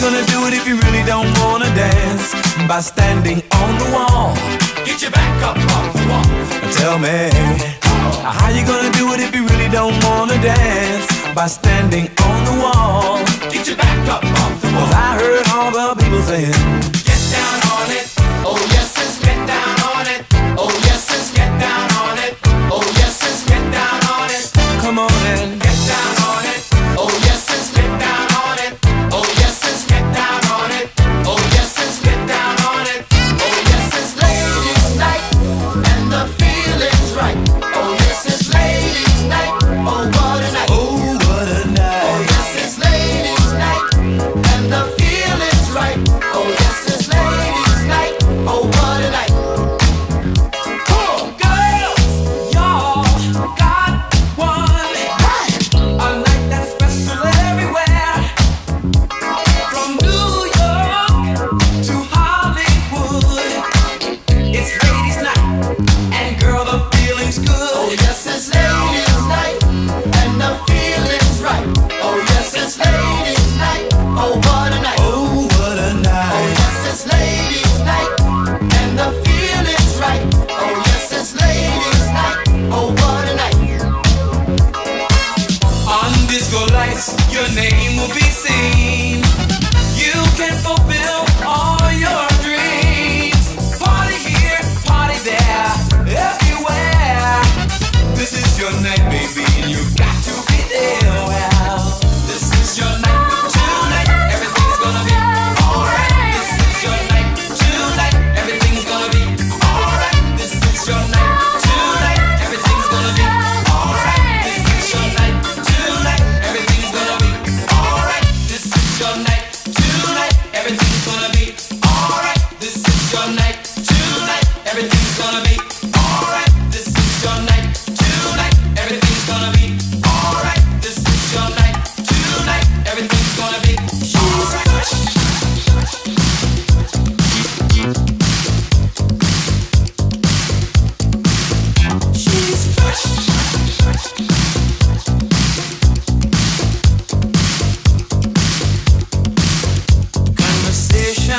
gonna do it if you really don't wanna dance? By standing on the wall. Get your back up off the wall. Tell me, how you gonna do it if you really don't wanna dance? By standing on the wall. Get your back up off the wall. 'Cause I heard all the people saying, get down on it. Oh yes, it's get down on it. Oh yes, it's get down on it. Oh yes, it's get down on it. Come on and get down on it. Oh yes, it's get down on it. Oh yes, it's get down on it. Oh yes, it's get down on it. Oh yes, it's ladies' night and the feeling's right. Oh yes, it's ladies' night. Oh what a night. Oh what a night. Oh yes, it's ladies' night and the feeling's right. Oh yes, it's ladies' night. Oh what a night. Oh girls, y'all got one. A night that's special everywhere. From New York to Hollywood. It's ladies' night, and girl, the feeling's good. Oh yes, it's ladies' night, and the feeling's right. Oh yes, it's ladies' night. Oh what a night. Oh what a night. Oh yes, it's ladies' night, and the feeling's right. Oh yes, it's ladies' night. Oh what a night. On disco lights, your name will be seen. You can fulfill all your dreams. Party here, party there, everywhere. This is your night, baby, and you've got to be there. Well, this is your night. Tonight, everything's gonna be alright. This is your night. Tonight, everything's gonna be alright. This is your night. Tonight, everything's gonna be alright. This is your night. Tonight, everything's gonna be alright. This is your night. Tonight, everything's gonna be alright. This is your night. Tonight, everything's gonna be alright. This is your night. Tonight, everything's gonna be alright. This is your night. Tonight, everything's gonna be alright. She's fresh. Conversation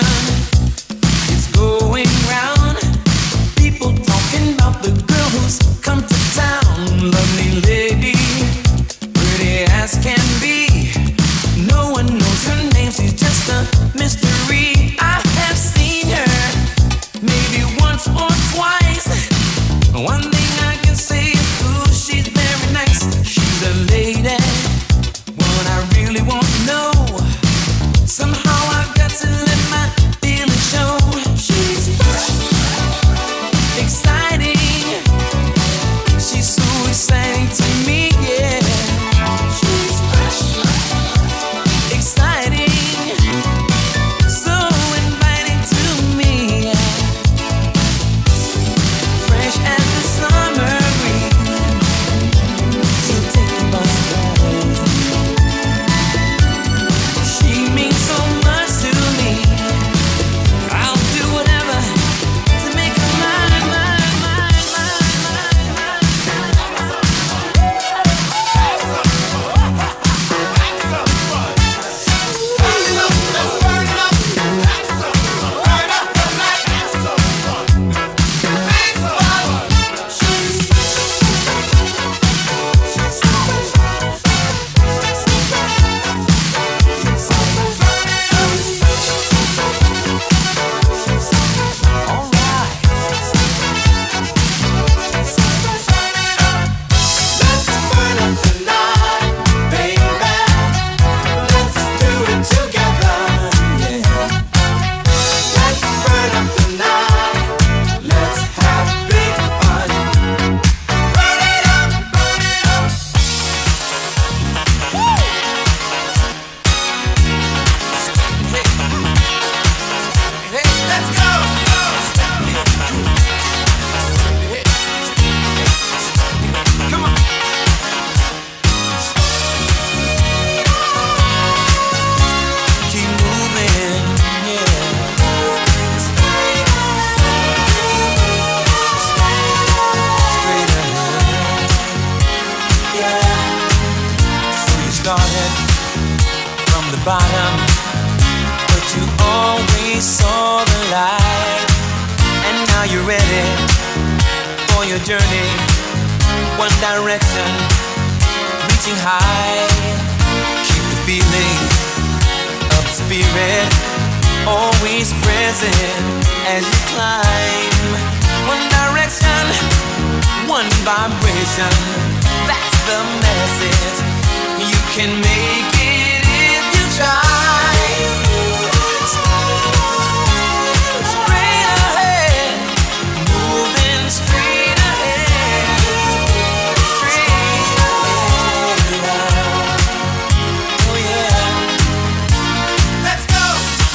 journey, one direction, reaching high. Keep the feeling of the spirit always present as you climb. One direction, one vibration. That's the message. You can make it if you try. Straight ahead, moving straight ahead, straight ahead. Oh yeah, let's go.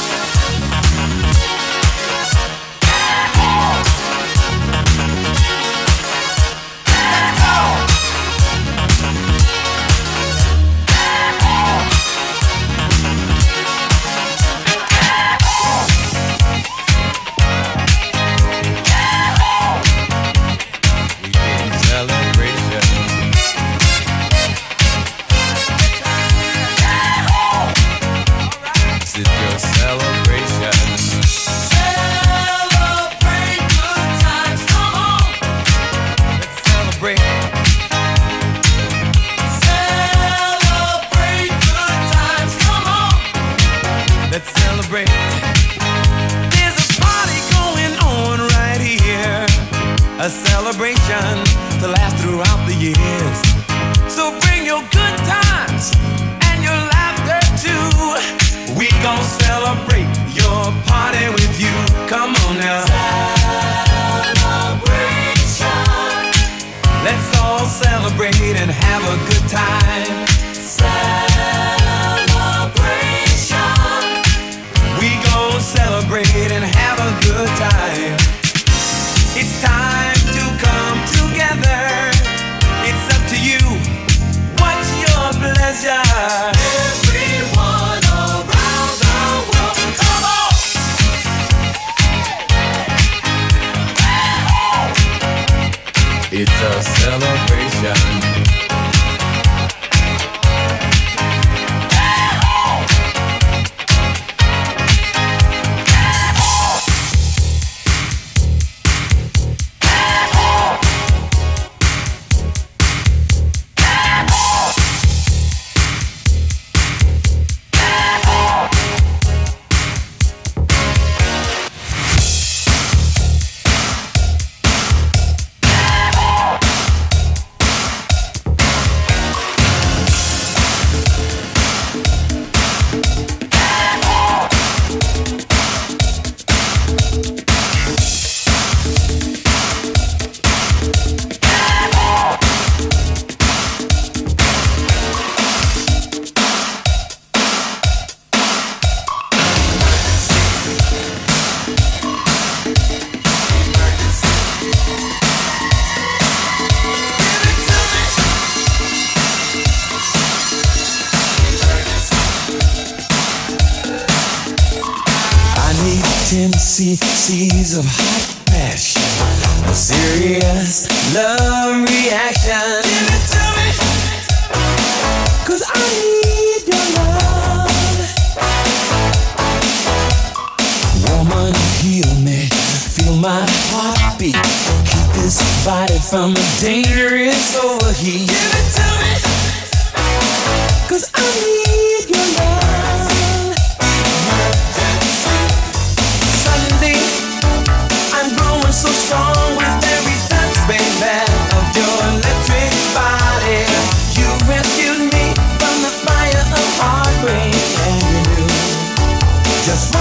A celebration to last throughout the years. So bring your good times and your laughter too. We gon' celebrate your party with you. Come on now. Celebration. Let's all celebrate and have a good time. Celebration. We gon' celebrate and have a good time. It's time to come together. It's up to you. What's your pleasure? Everyone around the world, come on! It's a celebration. cc's of hot passion, a serious love reaction. Give it to me, 'cause I need your love. Woman, heal me, feel my heartbeat. Keep this body from a dangerous overheat. Give it to me, 'cause I need your love. So strong with every touch, baby, of your electric body. You rescued me from the fire of heartbreak, and you knew just